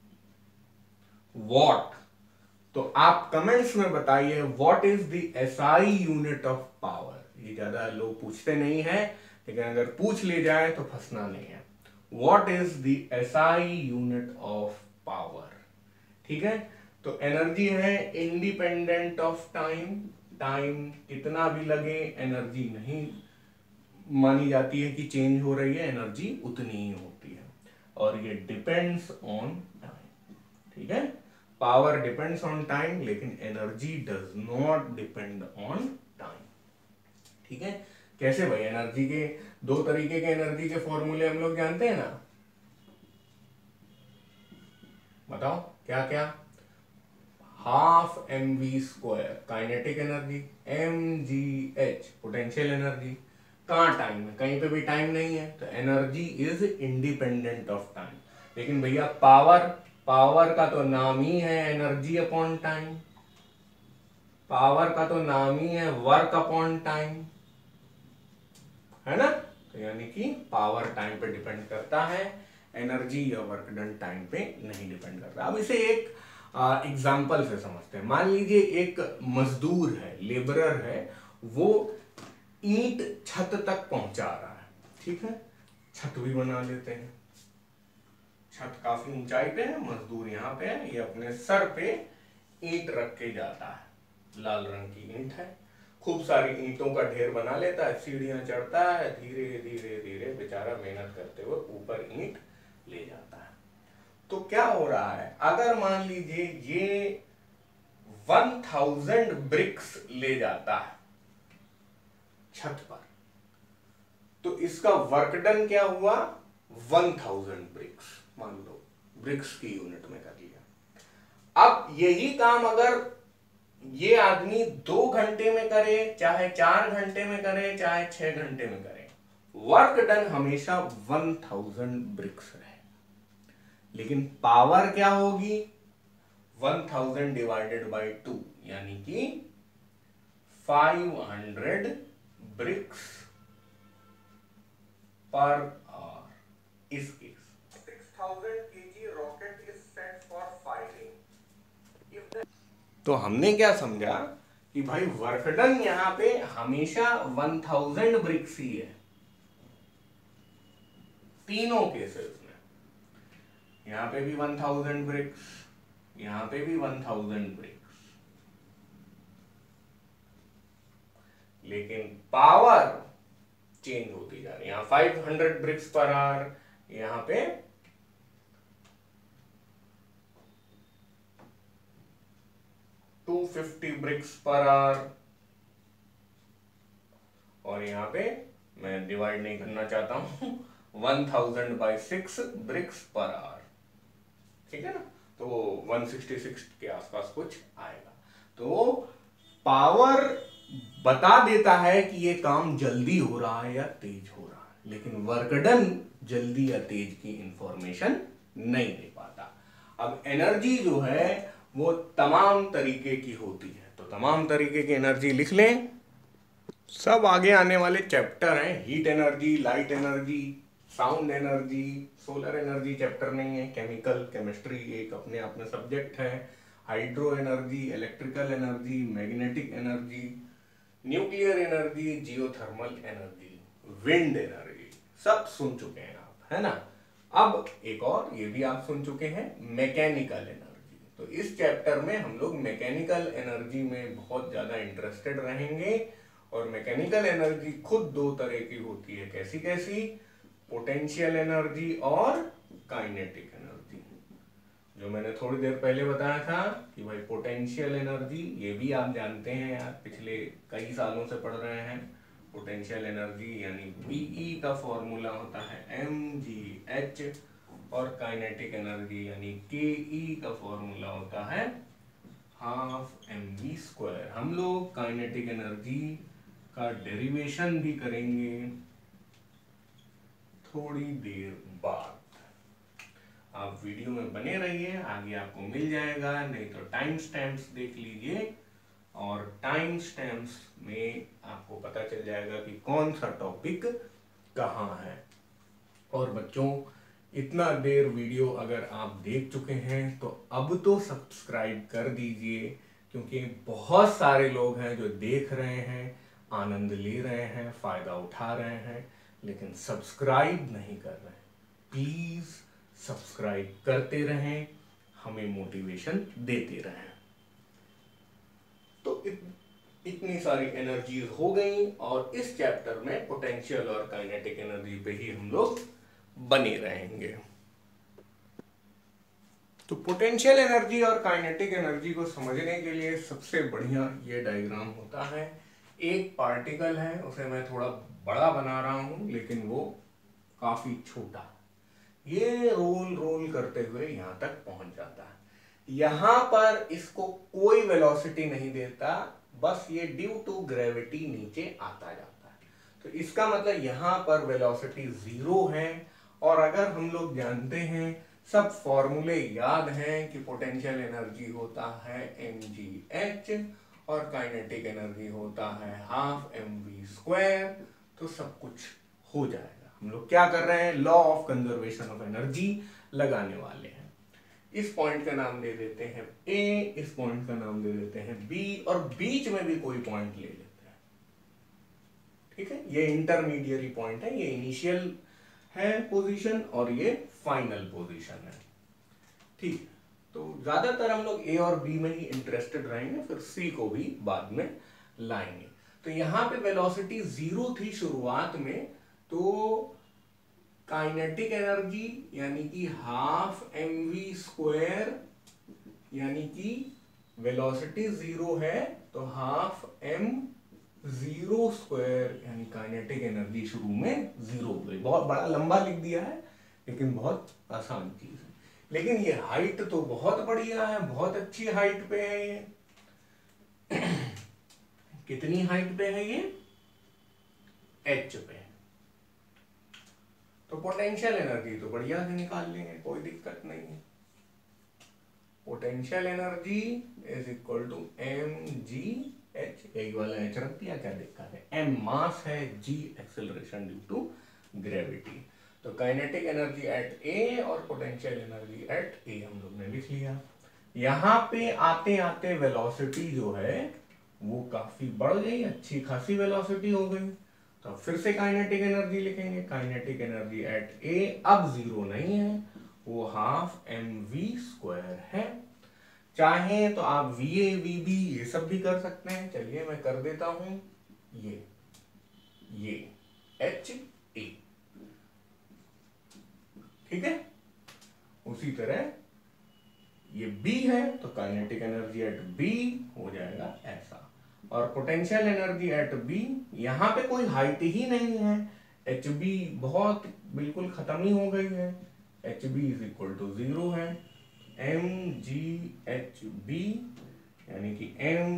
वॉट। तो आप कमेंट्स में बताइए what is the SI unit of power. ये ज्यादा लोग पूछते नहीं है, लेकिन अगर पूछ ले जाए तो फंसना नहीं है। What is the SI unit of power, ठीक है। तो एनर्जी है इंडिपेंडेंट ऑफ टाइम, टाइम कितना भी लगे एनर्जी नहीं मानी जाती है कि चेंज हो रही है, एनर्जी उतनी ही होती है, और ये डिपेंड्स ऑन टाइम, ठीक है। पावर डिपेंड्स ऑन टाइम लेकिन energy does not depend on time, ठीक है। कैसे भाई? एनर्जी के दो तरीके के एनर्जी के फॉर्मूले हम लोग जानते हैं ना, बताओ क्या क्या? Half mv² kinetic energy, mgh potential energy. कहाँ टाइम है? कहीं पे भी टाइम नहीं है, तो energy is independent of time. लेकिन भैया पावर, पावर का तो नाम ही है एनर्जी अपॉन टाइम, पावर का तो नाम ही है वर्क अपॉन टाइम, है ना। तो यानी कि पावर टाइम पे डिपेंड करता है, एनर्जी या वर्क डन टाइम पे नहीं डिपेंड करता। अब इसे एक एग्जाम्पल से समझते हैं। मान लीजिए एक मजदूर है, लेबरर है, वो ईंट छत तक पहुंचा रहा है, ठीक है। छत भी बना लेते हैं, छत काफी ऊंचाई पे है, मजदूर यहाँ पे है, ये अपने सर पे ईंट रख के जाता है, लाल रंग की ईंट है, खूब सारी ईंटों का ढेर बना लेता है, सीढ़ियां चढ़ता है, धीरे धीरे धीरे बेचारा मेहनत करते हुए ऊपर ईंट ले जाता है। तो क्या हो रहा है, अगर मान लीजिए ये 1000 ब्रिक्स ले जाता है छत पर, तो इसका वर्क डन क्या हुआ? 1000 ब्रिक्स, मान लो ब्रिक्स की यूनिट में कर लिया। अब यही काम अगर ये आदमी 2 घंटे में करे, चाहे 4 घंटे में करे, चाहे 6 घंटे में करे, वर्क डन हमेशा 1000 ब्रिक्स रहे। लेकिन पावर क्या होगी? 1000 डिवाइडेड बाय 2, यानी कि 500 ब्रिक्स पर आवर। इस case 6000 kg rocket is set for firing. तो हमने क्या समझा कि भाई वर्क डन यहां पे हमेशा 1000 ब्रिक्स ही है, तीनों केसेस में। यहां पे भी 1000 ब्रिक्स, यहां पे भी 1000 ब्रिक्स, लेकिन पावर चेंज होती जा रही है। यहां 500 ब्रिक्स पर आवर, यहां पे 2 50 ब्रिक्स पर आवर, और यहाँ पे मैं डिवाइड नहीं करना चाहता हूं, 1000 बाई 6 ब्रिक्स पर आवर, ठीक है ना, तो 166 के आसपास कुछ आएगा। तो पावर बता देता है कि ये काम जल्दी हो रहा है या तेज हो रहा है, लेकिन वर्क डन जल्दी या तेज की इंफॉर्मेशन नहीं दे पाता। अब एनर्जी जो है वो तमाम तरीके की होती है, तो तमाम तरीके की एनर्जी लिख लें, सब आगे आने वाले चैप्टर हैं। Heat energy, light energy, sound energy, solar energy chapter नहीं है, केमिकल केमिस्ट्री एक अपने आप में सब्जेक्ट है, hydro energy, electrical energy, magnetic energy, nuclear energy, geothermal energy, wind energy, सब सुन चुके हैं आप, है ना। अब एक और ये भी आप सुन चुके हैं, मैकेनिकल एनर्जी। तो इस चैप्टर में हम लोग मैकेनिकल एनर्जी में बहुत ज्यादा इंटरेस्टेड रहेंगे, और मैकेनिकल एनर्जी खुद दो तरह की होती है, कैसी कैसी, पोटेंशियल एनर्जी और काइनेटिक एनर्जी। जो मैंने थोड़ी देर पहले बताया था कि भाई पोटेंशियल एनर्जी, ये भी आप जानते हैं यार, पिछले कई सालों से पढ़ रहे हैं। पोटेंशियल एनर्जी यानी पीई का फॉर्मूला होता है mgh, और काइनेटिक एनर्जी यानी के का फॉर्मूला होता है हाफ mv²। हम लोग काइनेटिक एनर्जी का डेरिवेशन भी करेंगे थोड़ी देर बाद। आप वीडियो में बने रहिए, आगे आपको मिल जाएगा, नहीं तो टाइम स्टैम्प्स देख लीजिए, और टाइम स्टैम्प्स में आपको पता चल जाएगा कि कौन सा टॉपिक कहाँ है। और बच्चों, इतना देर वीडियो अगर आप देख चुके हैं तो अब तो सब्सक्राइब कर दीजिए, क्योंकि बहुत सारे लोग हैं जो देख रहे हैं, आनंद ले रहे हैं, फायदा उठा रहे हैं, लेकिन सब्सक्राइब नहीं कर रहे हैं। प्लीज सब्सक्राइब करते रहें, हमें मोटिवेशन देते रहें। तो इतनी सारी एनर्जीज हो गई, और इस चैप्टर में पोटेंशियल और काइनेटिक एनर्जी पे ही हम लोग बने रहेंगे। तो पोटेंशियल एनर्जी और काइनेटिक एनर्जी को समझने के लिए सबसे बढ़िया ये डायग्राम होता है। एक पार्टिकल है, उसे मैं थोड़ा बड़ा बना रहा हूं, लेकिन वो काफी छोटा, ये रोल रोल करते हुए यहां तक पहुंच जाता है। यहां पर इसको कोई वेलोसिटी नहीं देता, बस ये ड्यू टू ग्रेविटी नीचे आता जाता है। तो इसका मतलब यहां पर वेलोसिटी 0 है। और अगर हम लोग जानते हैं, सब फॉर्मूले याद हैं कि पोटेंशियल एनर्जी होता है mgh और काइनेटिक एनर्जी होता है हाफ mv², तो सब कुछ हो जाएगा। हम लोग क्या कर रहे हैं, law of conservation of energy लगाने वाले हैं। इस पॉइंट का नाम दे देते हैं A, इस पॉइंट का नाम दे देते हैं B, और बीच में भी कोई पॉइंट ले लेते हैं, ठीक है। ये इंटरमीडिएट पॉइंट है, ये इनिशियल है पोजीशन और ये फाइनल पोजीशन है, ठीक है। तो ज्यादातर हम लोग A और B में ही इंटरेस्टेड रहेंगे, फिर C को भी बाद में लाएंगे। तो यहां पे वेलोसिटी 0 थी शुरुआत में, तो काइनेटिक एनर्जी यानी कि हाफ mv², यानी कि वेलोसिटी 0 है तो हाफ m0² यानी काइनेटिक एनर्जी शुरू में 0 हो गई। बहुत बड़ा लंबा लिख दिया है, लेकिन बहुत आसान चीज है। लेकिन ये हाइट तो बहुत बढ़िया है, बहुत अच्छी हाइट पे है ये। कितनी हाइट पे है ये, h पे। तो पोटेंशियल एनर्जी तो बढ़िया से निकाल लेंगे, कोई दिक्कत नहीं है। Potential energy is equal to mgh, एक वाला h रख दिया, क्या दिक्कत है, m मास है, g acceleration due to gravity. तो काइनेटिक एनर्जी एट A और पोटेंशियल एनर्जी एट A हम लोग ने लिख लिया। यहां पे आते आते वेलोसिटी जो है वो काफी बढ़ गई, अच्छी खासी वेलोसिटी हो गई। तो फिर से काइनेटिक एनर्जी लिखेंगे, काइनेटिक एनर्जी एट A अब 0 नहीं है, वो हाफ mv² है। चाहे तो आप VA VB ये सब भी कर सकते हैं, चलिए मैं कर देता हूं, ये HA, ठीक है। उसी तरह ये B है तो काइनेटिक एनर्जी एट B हो जाएगा ऐसा। और पोटेंशियल एनर्जी एट B, यहां पे कोई हाइट ही नहीं है, HB बहुत बिल्कुल खत्म ही हो गई है, HB इज इक्वल टू 0 है, mgHB यानी कि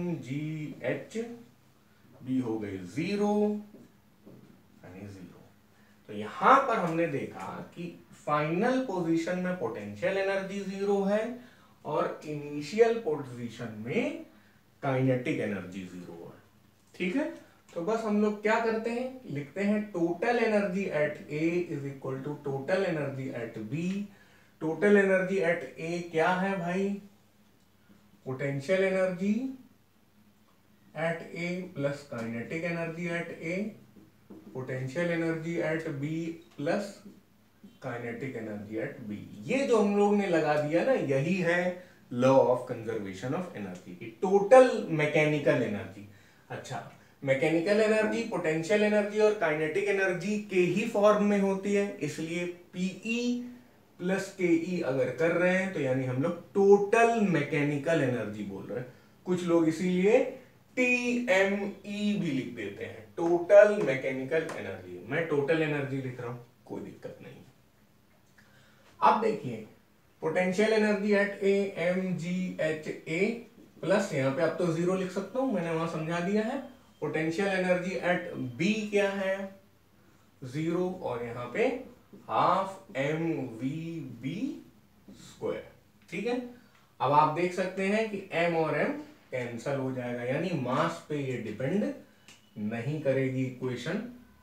mgHB हो गई 0 यानी 0। तो यहां पर हमने देखा कि फाइनल पोजीशन में पोटेंशियल एनर्जी 0 है और इनिशियल पोजीशन में काइनेटिक एनर्जी 0 है। ठीक है, तो बस हम लोग क्या करते हैं, लिखते हैं total energy at A is equal to total energy at B। Total energy at A क्या है भाई, potential energy at A plus kinetic energy at A, potential energy at B plus kinetic energy at B। ये जो हम लोग ने लगा दिया ना, यही है law of conservation of energy की, टोटल मैकेनिकल एनर्जी। अच्छा, मैकेनिकल एनर्जी, पोटेंशियल एनर्जी और काइनेटिक एनर्जी के ही फॉर्म में होती है, इसलिए Pe प्लस के अगर कर रहे हैं तो यानी हम लोग टोटल मैकेनिकल एनर्जी बोल रहे हैं। कुछ लोग इसीलिए TME भी लिख देते हैं, टोटल मैकेनिकल एनर्जी। मैं टोटल एनर्जी लिख रहा हूं, कोई दिक्कत नहीं। अब देखिए potential energy at A mgHA plus, यहां पे अब तो 0 लिख सकता हूं, मैंने वहां समझा दिया है। पोटेंशियल एनर्जी एट B क्या है, 0, और यहां पे हाफ mvb स्क्वायर। ठीक है, अब आप देख सकते हैं कि m और m कैंसल हो जाएगा, यानी मास पे ये डिपेंड नहीं करेगी इक्वेशन।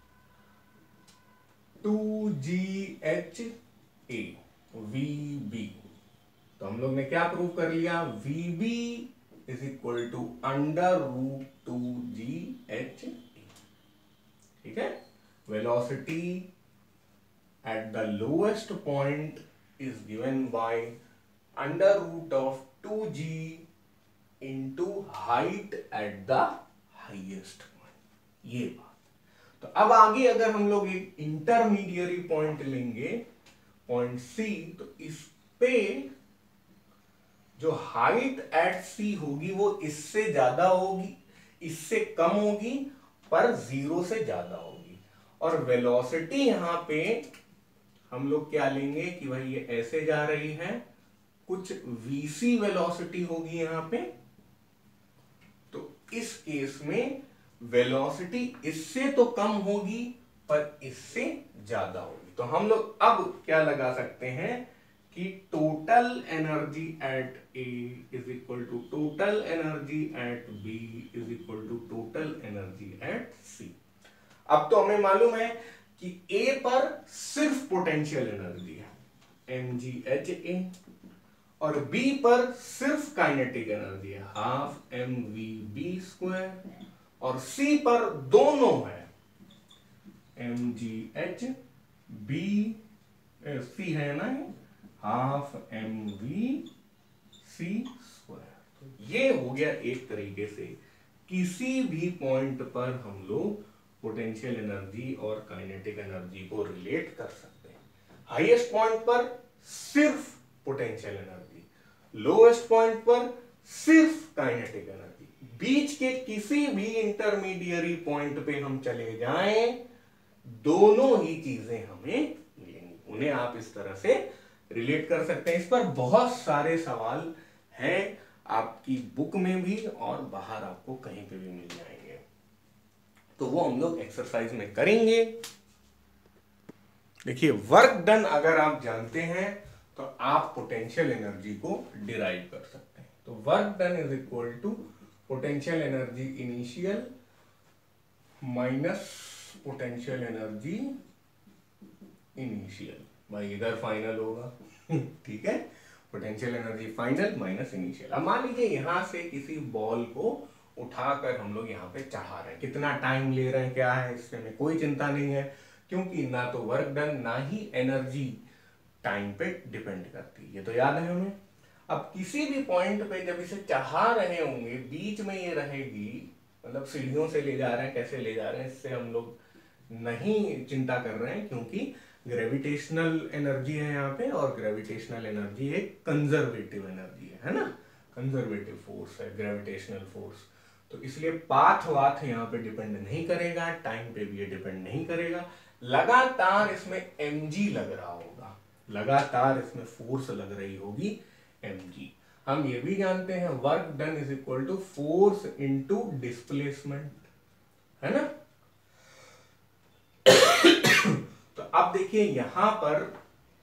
2gHA VB, तो हम लोग ने क्या प्रूव कर लिया, VB is equal to under root 2gHA। ठीक है, velocity at the lowest point is given by under root of 2g into height at the highest point। ये बात। तो अब आगे अगर हम लोग एक इंटरमीडिएरी पॉइंट लेंगे, पॉइंट C, तो इस पे जो हाइट एट C होगी वो इससे ज्यादा होगी, इससे कम होगी, पर 0 से ज्यादा होगी। और वेलोसिटी यहां पे हम लोग क्या लेंगे कि भाई ये ऐसे जा रही है, कुछ vc वेलोसिटी होगी यहां पे। तो इस केस में वेलोसिटी इससे तो कम होगी पर इससे ज्यादा होगी। तो हम लोग अब क्या लगा सकते हैं कि total energy at A is equal to total energy at B is equal to total energy at C। अब तो हमें मालूम है कि A पर सिर्फ पोटेंशियल एनर्जी है mgHA, और B पर सिर्फ काइनेटिक एनर्जी है हाफ mvb स्क्वायर, और C पर दोनों है mgHB, C है ना, हाफ mvc स्क्वायर। तो ये हो गया एक तरीके से किसी भी पॉइंट पर हम लोग पोटेंशियल एनर्जी और काइनेटिक एनर्जी को रिलेट कर सकते हैं। हाईएस्ट पॉइंट पर सिर्फ पोटेंशियल एनर्जी, लोएस्ट पॉइंट पर सिर्फ काइनेटिक एनर्जी, बीच के किसी भी इंटरमीडिएरी पॉइंट पे हम चले जाएं, दोनों ही चीजें हमें मिलेंगी। उन्हें आप इस तरह से रिलेट कर सकते हैं। इस पर बहुत सारे सवाल हैं आपकी बुक में भी और बाहर आपको कहीं पे भी मिल जाएंगे, तो वो हम लोग एक्सरसाइज में करेंगे। देखिए, वर्क डन अगर आप जानते हैं तो आप पोटेंशियल एनर्जी को डिराइव कर सकते हैं। तो work done is equal to potential energy initial minus potential energy initial, भाई इधर फाइनल होगा। ठीक है, potential energy final minus initial. अब मान लीजिए यहां से किसी बॉल को उठाकर हम लोग यहाँ पे चढ़ा रहे हैं, कितना टाइम ले रहे हैं क्या है, इससे में कोई चिंता नहीं है, क्योंकि ना तो वर्क डन ना ही एनर्जी टाइम पे डिपेंड करती है, ये तो याद है हमें। अब किसी भी पॉइंट पे जब इसे चढ़ा रहे होंगे, बीच में ये रहेगी, मतलब सीढ़ियों से ले जा रहे हैं, कैसे ले जा रहे हैं इससे हम लोग नहीं चिंता कर रहे हैं, क्योंकि ग्रेविटेशनल एनर्जी है यहाँ पे, और ग्रेविटेशनल एनर्जी एक कंजर्वेटिव एनर्जी है ना, कंजर्वेटिव फोर्स है ग्रेविटेशनल फोर्स। तो इसलिए पाथ वाथ यहाँ पे डिपेंड नहीं करेगा, टाइम पे भी ये डिपेंड नहीं करेगा। लगातार इसमें mg लग रहा होगा, लगातार इसमें फोर्स लग रही होगी mg। हम ये भी जानते हैं work done is equal to force into displacement, है ना। तो अब देखिए यहां पर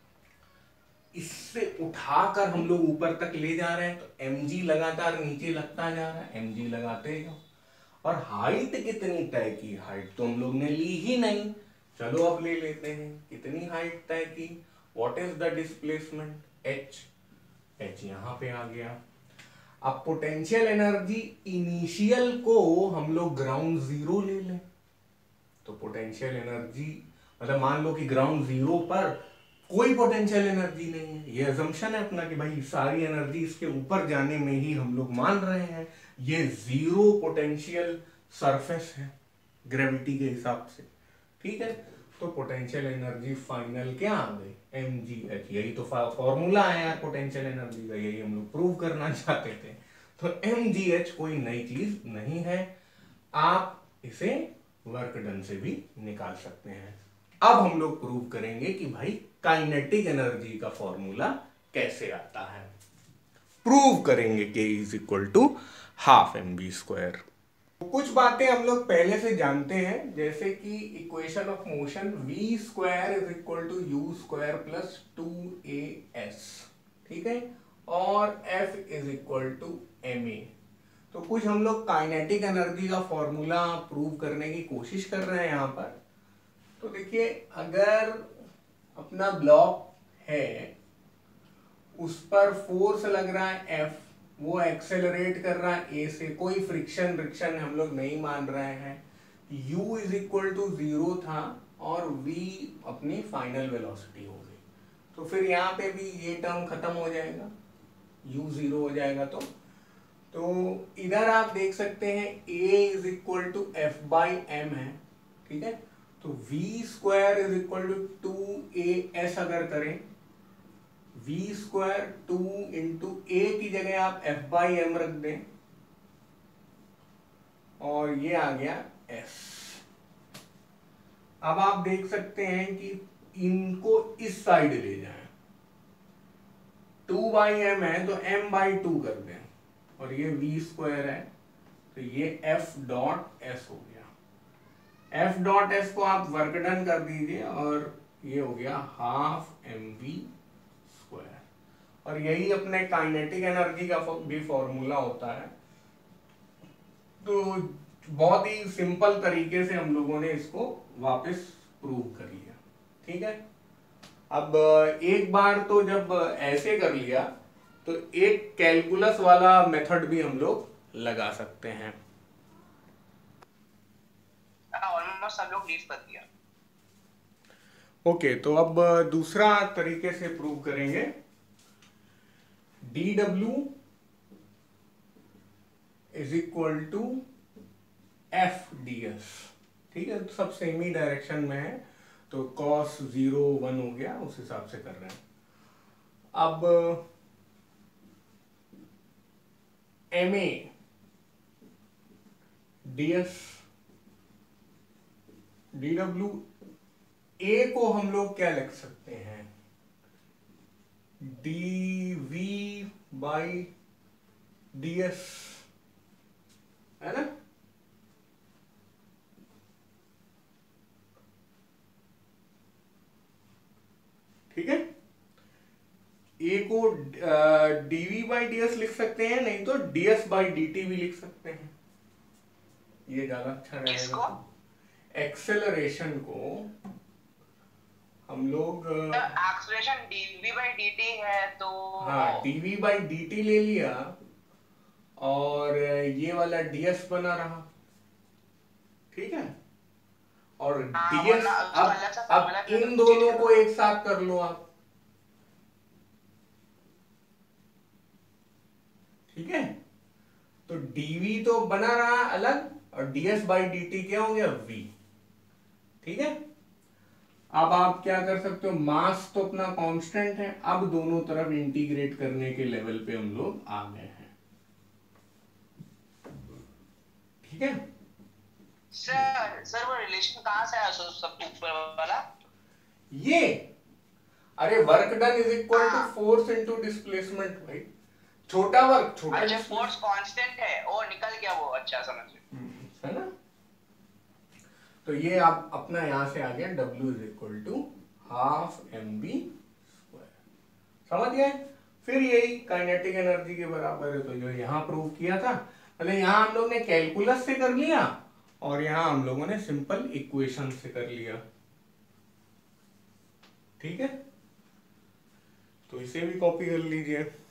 इससे उठाकर हम लोग ऊपर तक ले जा रहे हैं, तो mg लगातार नीचे लगता जा रहा है, mg लगाते जाओ। और हाइट कितनी तय की, हाइट तो हम लोग ने ली ही नहीं, चलो अब ले लेते हैं। कितनी हाइट तय की, what is the displacement, h, h यहां पे आ गया। अब पोटेंशियल एनर्जी इनिशियल को हम लोग ग्राउंड जीरो ले लें, तो पोटेंशियल एनर्जी मतलब मान लो कि ग्राउंड जीरो पर कोई पोटेंशियल एनर्जी नहीं है, ये अजम्पशन है अपना कि भाई सारी एनर्जी इसके ऊपर जाने में ही हम लोग मान रहे हैं, ये जीरो पोटेंशियल सरफेस है ग्रेविटी के हिसाब से, ठीक है। तो पोटेंशियल एनर्जी फाइनल क्या आ गई, mgh, यही तो फॉर्मूला है यार पोटेंशियल एनर्जी का, यही हम लोग प्रूव करना चाहते थे। तो mgh कोई नई चीज नहीं है, आप इसे वर्क डन से भी निकाल सकते हैं। अब हम लोग प्रूव करेंगे कि भाई काइनेटिक एनर्जी का फॉर्मूला कैसे आता है। प्रूव करेंगे k is equal to half mv²। कुछ बातें हम लोग पहले से जानते हैं, जैसे कि equation of motion v² is equal to u² plus 2as, ठीक है, और f is equal to ma। तो कुछ हम लोग काइनेटिक एनर्जी का फॉर्मूला प्रूव करने की कोशिश कर रहे हैं यहाँ पर। तो देखिए अगर अपना ब्लॉक है, उस पर फोर्स लग रहा है F, वो एक्सेलरेट कर रहा है A से, कोई फ्रिक्शन हम लोग नहीं मान रहे हैं, U इज इक्वल टू 0 था और V अपनी फाइनल वेलोसिटी हो गई, तो फिर यहाँ पे भी ये टर्म खत्म हो जाएगा, U 0 हो जाएगा। तो इधर आप देख सकते हैं A is equal to F by M है, ठीक है। तो v² is equal to 2as अगर करें, v² 2 इंटू a की जगह आप f बाई एम रख दें, और ये आ गया s। अब आप देख सकते हैं कि इनको इस साइड ले जाएं, 2 बाई एम है तो m बाई 2 कर दें, और ये v² है तो ये f डॉट s हो गया। F डॉट एस को आप वर्क डन कर दीजिए और ये हो गया हाफ mv², और यही अपने काइनेटिक एनर्जी का भी फॉर्मूला होता है। तो बहुत ही सिंपल तरीके से हम लोगों ने इसको वापस प्रूव कर लिया, ठीक है। अब एक बार तो जब ऐसे कर लिया तो एक कैलकुलस वाला मेथड भी हम लोग लगा सकते हैं। सब लोग लीव कर दिया। ओके, तो अब दूसरा तरीके से प्रूव करेंगे। dw is equal to F ds, ठीक है, तो सब सेम ही डायरेक्शन में है, तो cos 0 1 हो गया, उस हिसाब से कर रहे हैं। अब ma ds, dw a को हम लोग क्या लिख सकते हैं, dv बाई ds, है ना। ठीक है, a को dv बाई ds लिख सकते हैं, नहीं तो ds बाई dt भी लिख सकते हैं, ये ज्यादा अच्छा रहेगा। एक्सेलरेशन को हम लोग एक्सेलरेशन dv by dt है, तो हाँ dv by dt ले लिया और ये वाला ds बना रहा, ठीक है। और ds अब इन दोनों को एक साथ कर लो आप, ठीक है। तो dv तो बना रहा अलग और ds by dt क्या हो गया v, ठीक है। अब आप क्या कर सकते हो, मास तो अपना कांस्टेंट है, अब दोनों तरफ इंटीग्रेट करने के लेवल पे हम लोग आ गए हैं। ठीक है, सर वो रिलेशन कहाँ से आया सब ऊपर वाला? ये अरे work done is equal to हाँ, फोर्स इनटू डिस्प्लेसमेंट भाई। छोटा वर्क छोटा अच्छा डिस्प्लेसमेंट, फोर्स कांस्टेंट है, ओ निकल गया वो, अच्छा समझ गया। है ना। तो ये आप अपना यहां से आ गया W is equal to half M B square, समझ गए। फिर यही काइनेटिक एनर्जी के बराबर है, तो जो यहां प्रूव किया था, मतलब यहां हम लोग ने कैलकुलस से कर लिया और यहां हम लोगों ने सिंपल इक्वेशन से कर लिया। ठीक है, तो इसे भी कॉपी कर लीजिए।